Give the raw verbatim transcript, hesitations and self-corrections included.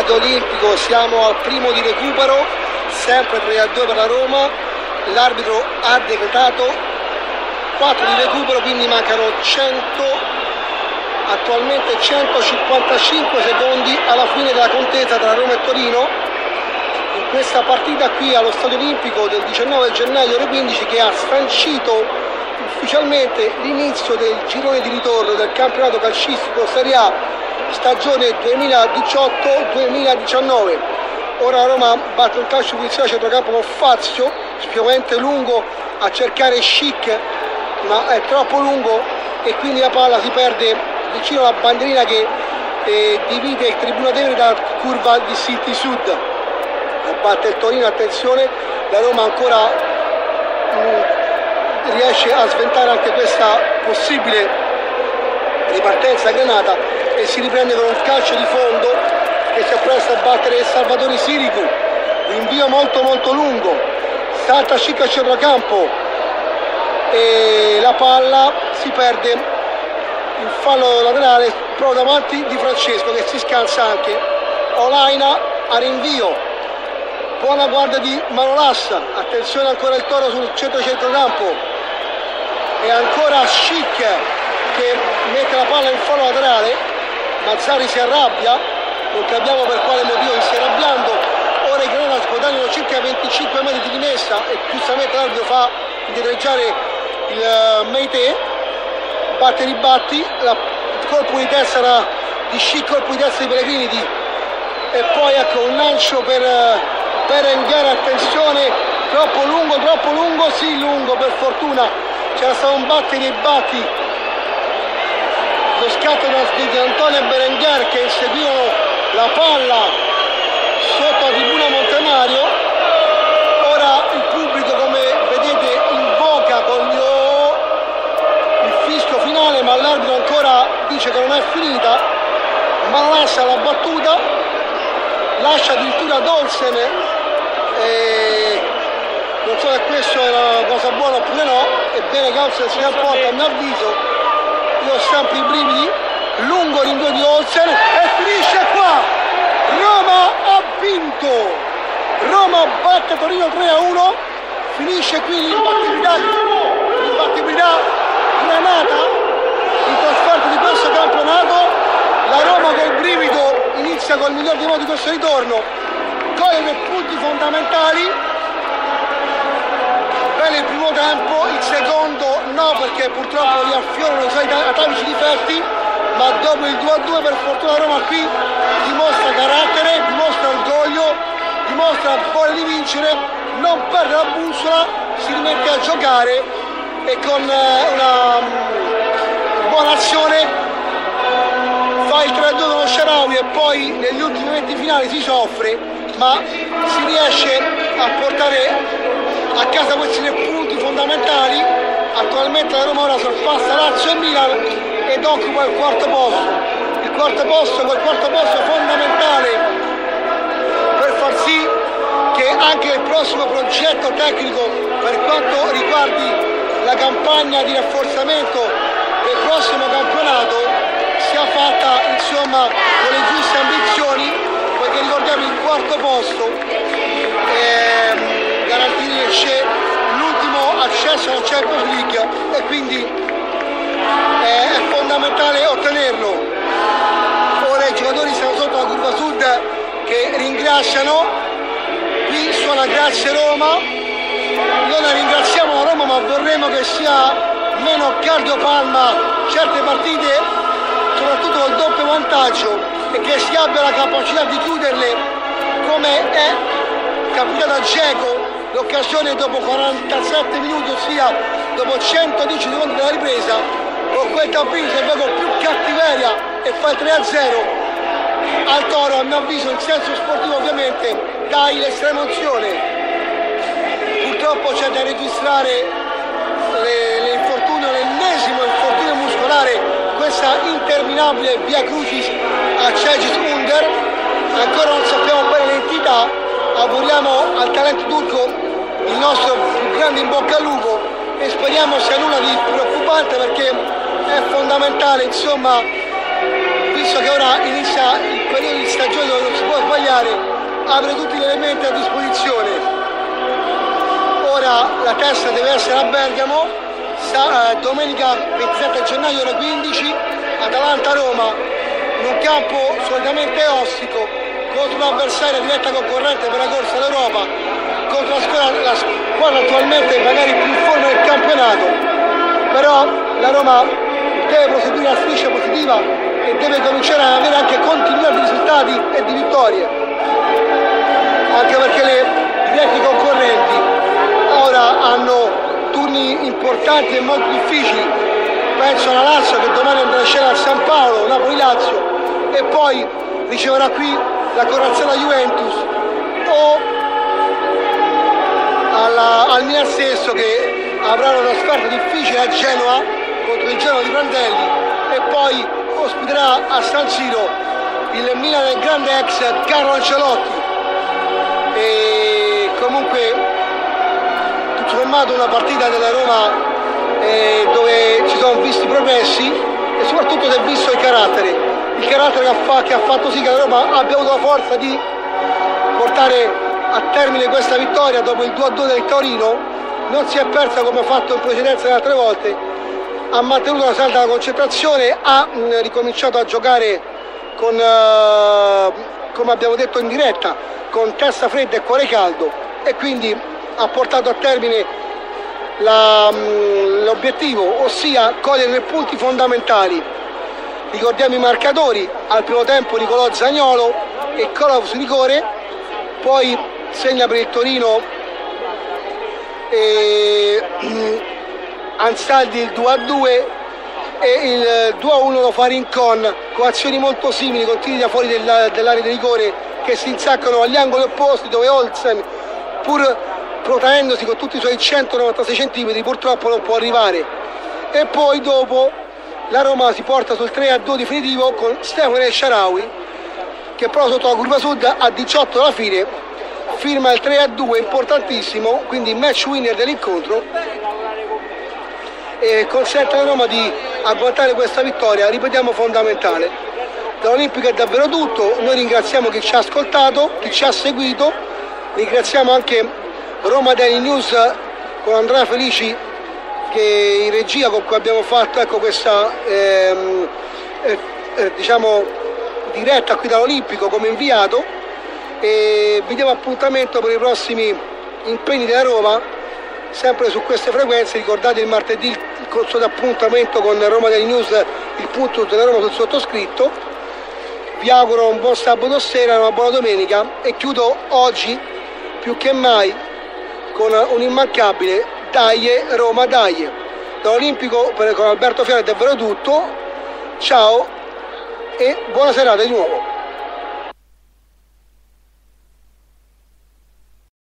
Stadio Olimpico, siamo al primo di recupero, sempre tre a due per la Roma. L'arbitro ha decretato quattro di recupero, quindi mancano cento, attualmente centocinquantacinque secondi alla fine della contesa tra Roma e Torino, in questa partita qui allo Stadio Olimpico del diciannove gennaio ore quindici, che ha sancito ufficialmente l'inizio del girone di ritorno del campionato calcistico Serie A stagione duemiladiciotto duemiladiciannove. Ora Roma batte un calcio di punizione a centrocampo con Fazio, sicuramente lungo a cercare Schick, ma è troppo lungo e quindi la palla si perde vicino alla bandierina che eh, divide il Tribuna Tevere dalla curva di City Sud. Batte il Torino, attenzione, la Roma ancora mh, riesce a sventare anche questa possibile ripartenza granata e si riprende con un calcio di fondo che si appresta a battere Salvatore Sirigu. Rinvio molto molto lungo, salta Schick a centrocampo e la palla si perde, il fallo laterale proprio davanti di Francesco che si scansa anche. Olaina a rinvio, buona guardia di Manolassa, attenzione ancora il Toro sul centro-centrocampo e ancora Schick che mette la palla in fallo laterale. Mazzari si arrabbia, non capiamo per quale motivo si stia arrabbiando. Ora i Granata guadagnano circa venticinque metri di rimessa e giustamente l'arbitro fa indietreggiare il Meite, batte ribatti, la, il colpo di testa era di Schick, colpo di testa di Pellegrini di, e poi ecco un lancio per Berenguer, attenzione, troppo lungo, troppo lungo, sì lungo, per fortuna c'era stato un batti nei batti, lo scatto di Antonio Berenguer che inseguivano la palla sotto la tribuna Montemario. Ora il pubblico, come vedete, invoca con io il fischio finale, ma l'arbitro ancora dice che non è finita. Manolassa la battuta, lascia addirittura Dolsen. E non so se questo è una cosa buona oppure no, ebbene Olsen si rapporta a mio avviso, io ho sempre i brividi. Lungo rinvio di Olsen e finisce qua. Roma ha vinto, Roma batte Torino tre a uno, finisce qui l'imbattibilità, l'imbattibilità granata in trasferta di questo campionato. La Roma col brivido inizia col miglior di modo di questo ritorno, coglie dei punti fondamentali. Bene il primo tempo, il secondo no, perché purtroppo li affiorano i suoi atavici difetti, ma dopo il due a due per fortuna Roma qui dimostra carattere, dimostra orgoglio, dimostra voglia di vincere, non perde la bussola, si rimette a giocare e con una buona azione fa il tre a due con lo Shaarawy e poi negli ultimi momenti finali si soffre, ma si riesce a portare a casa questi tre punti fondamentali. Attualmente la Roma ora sorpassa Lazio e Milan ed occupa il quarto posto. Il quarto posto, quel quarto posto fondamentale per far sì che anche il prossimo progetto tecnico per quanto riguardi la campagna di rafforzamento del prossimo campionato sia fatta insomma con le giuste ambizioni, perché ricordiamo il quarto posto ehm, garantisce l'ultimo accesso alla Champions League e quindi eh, è fondamentale ottenerlo. Ora i giocatori stanno sotto la curva sud che ringraziano, qui suona Grazie Roma, noi la ringraziamo la Roma, ma vorremmo che sia meno cardiopalma certe partite, soprattutto col doppio vantaggio, e che si abbia la capacità di chiuderle come è capitato a Dzeko, l'occasione dopo quarantasette minuti, ossia dopo centodieci secondi della ripresa, con quel tampino si va con più cattiveria e fa il tre a zero al Toro. A mio avviso in senso sportivo ovviamente dai l'estrema unzione. Purtroppo c'è da registrare l'infortunio, l'ennesimo infortunio muscolare, questa interminabile via crucis a Cengiz Under, ancora non sappiamo bene l'entità. Auguriamo al talento turco il nostro più grande in bocca al lupo e speriamo sia nulla di preoccupante, perché è fondamentale insomma, visto che ora inizia il periodo di stagione dove non si può sbagliare, apre tutti gli elementi a disposizione. Ora la testa deve essere a Bergamo, sta, eh, domenica ventisette gennaio ore quindici, Atalanta-Roma, in un campo solitamente ostico, contro un avversario diretta concorrente per la corsa all'Europa, contro la squadra, la squadra attualmente magari più in forma del campionato. Però la Roma deve proseguire la striscia positiva e deve cominciare ad avere anche continuità di risultati e di vittorie, anche perché le diretti concorrenti ora hanno turni importanti e molto difficili. Penso alla Lazio che domani andrà a scena a San Paolo, Napoli-Lazio, e poi riceverà qui la corazzata Juventus, o alla, al Milan stesso che avrà una trasferta difficile a Genova contro il Genoa di Prandelli, e poi ospiterà a San Siro il Milan del grande ex Carlo Ancelotti. E comunque tutto sommato una partita della Roma eh, dove ci sono visti progressi e soprattutto si è visto il carattere il carattere che ha, fa, che ha fatto sì che la Roma abbia avuto la forza di portare a termine questa vittoria dopo il due a due del Torino. Non si è persa come ha fatto in precedenza le altre volte, ha mantenuto una salda concentrazione, ha mh, ricominciato a giocare con, uh, come abbiamo detto in diretta, con testa fredda e cuore caldo, e quindi ha portato a termine la, mh, l'obiettivo, ossia cogliere i punti fondamentali. Ricordiamo i marcatori: al primo tempo Nicolò Zaniolo e Kolov su rigore, poi segna per il Torino e, mh, Ansaldi il due a due e il due a uno lo fa Rincon, con azioni molto simili, con tiri da fuori della, dell'area di rigore che si insaccano agli angoli opposti, dove Olsen, pur protraendosi con tutti i suoi centonovantasei centimetri, purtroppo non può arrivare. E poi dopo la Roma si porta sul tre a due definitivo con Stefano El Shaarawy, che però sotto la curva sud a diciotto alla fine firma il tre a due importantissimo, quindi match winner dell'incontro, e consente alla Roma di agguantare questa vittoria, ripetiamo, fondamentale. Dall'Olimpico è davvero tutto. Noi ringraziamo chi ci ha ascoltato, chi ci ha seguito, ringraziamo anche Roma Daily News con Andrea Felici, che in regia con cui abbiamo fatto ecco questa ehm, eh, eh, diciamo diretta qui dall'Olimpico come inviato, e vi diamo appuntamento per i prossimi impegni della Roma sempre su queste frequenze. Ricordate il martedì il corso d'appuntamento con Roma Daily News, il punto della Roma sul sottoscritto. Vi auguro un buon sabato sera, una buona domenica, e chiudo oggi più che mai con un immancabile Dai Roma Dai. Dall'Olimpico con Alberto Fiore è davvero tutto. Ciao e buona serata di nuovo.